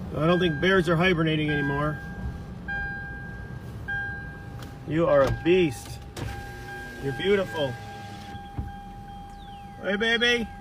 I don't think bears are hibernating anymore. You are a beast. You're beautiful. Hey, baby.